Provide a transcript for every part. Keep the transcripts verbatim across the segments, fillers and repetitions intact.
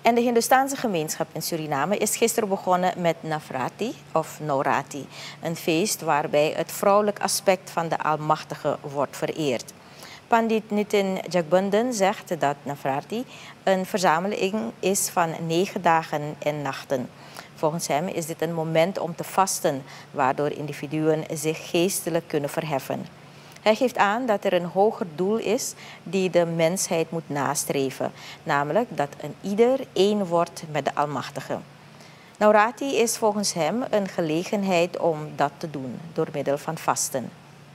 En de Hindoestaanse gemeenschap in Suriname is gisteren begonnen met Navratri of Navratri. Een feest waarbij het vrouwelijk aspect van de Almachtige wordt vereerd. Pandit Nitin Jagbundan zegt dat Navratri een verzameling is van negen dagen en nachten. Volgens hem is dit een moment om te vasten, waardoor individuen zich geestelijk kunnen verheffen. Hij geeft aan dat er een hoger doel is die de mensheid moet nastreven, namelijk dat een ieder één wordt met de Almachtige. Navratri is volgens hem een gelegenheid om dat te doen door middel van vasten.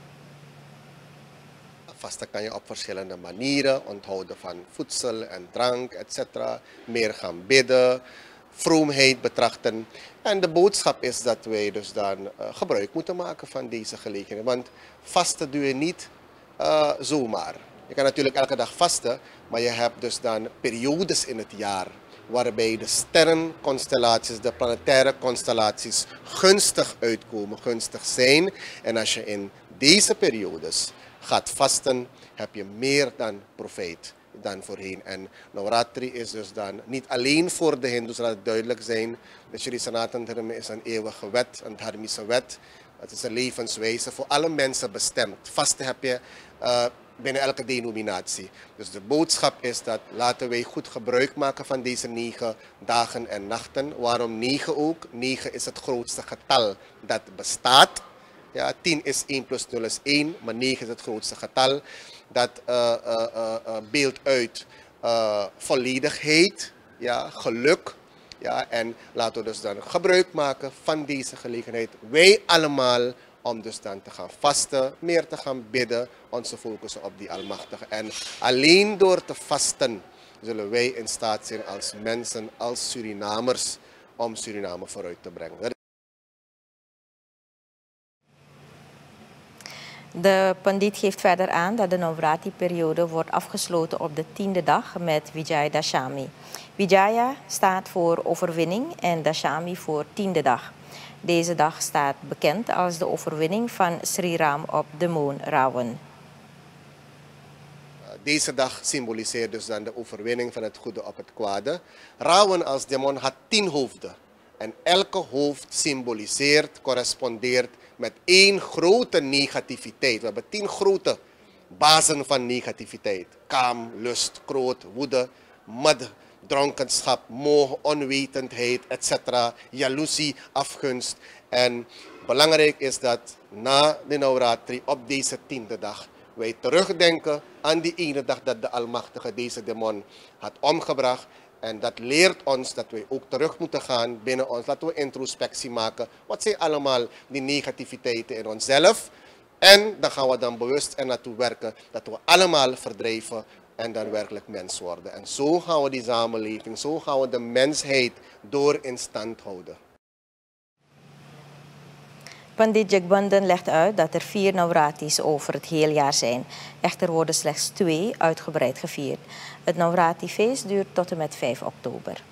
Vasten kan je op verschillende manieren, onthouden van voedsel en drank, et cetera. Meer gaan bidden, vroomheid betrachten. En de boodschap is dat wij dus dan uh, gebruik moeten maken van deze gelegenheid. Want vasten doe je niet uh, zomaar. Je kan natuurlijk elke dag vasten, maar je hebt dus dan periodes in het jaar waarbij de sterrenconstellaties, de planetaire constellaties gunstig uitkomen, gunstig zijn. En als je in deze periodes gaat vasten, heb je meer dan profijt dan voorheen. En Navratri is dus dan niet alleen voor de Hindoes, laat het duidelijk zijn. De Shri Sanatana Dharma is een eeuwige wet, een dharmische wet. Het is een levenswijze voor alle mensen bestemd. Vasten heb je uh, binnen elke denominatie. Dus de boodschap is dat laten wij goed gebruik maken van deze negen dagen en nachten. Waarom negen ook? Negen is het grootste getal dat bestaat. Ja, tien is één plus nul is één, maar negen is het grootste getal. Dat uh, uh, uh, uh, beeldt uit uh, volledigheid, ja, geluk. Ja, en laten we dus dan gebruik maken van deze gelegenheid. Wij allemaal om dus dan te gaan vasten, meer te gaan bidden, onze focussen op die Almachtige. En alleen door te vasten zullen wij in staat zijn als mensen, als Surinamers, om Suriname vooruit te brengen. De pandit geeft verder aan dat de Navratri-periode wordt afgesloten op de tiende dag met Vijaya Dashami. Vijaya staat voor overwinning en Dashami voor tiende dag. Deze dag staat bekend als de overwinning van Sri Ram op demon Ravan. Deze dag symboliseert dus dan de overwinning van het goede op het kwade. Ravan als demon had tien hoofden. En elke hoofd symboliseert, correspondeert met één grote negativiteit. We hebben tien grote bazen van negativiteit. Kaam, lust, kroot, woede, mad, dronkenschap, moe, onwetendheid, et cetera. Jaloezie, afgunst. En belangrijk is dat na de Navratri op deze tiende dag wij terugdenken aan die ene dag dat de Almachtige deze demon had omgebracht. En dat leert ons dat we ook terug moeten gaan binnen ons. Laten we introspectie maken. Wat zijn allemaal die negativiteiten in onszelf? En dan gaan we dan bewust er naartoe werken dat we allemaal verdrijven en dan werkelijk mens worden. En zo gaan we die samenleving, zo gaan we de mensheid door in stand houden. Pandit Jagbundan legt uit dat er vier Navratris over het hele jaar zijn. Echter worden slechts twee uitgebreid gevierd. Het Navratri-feest duurt tot en met vijf oktober.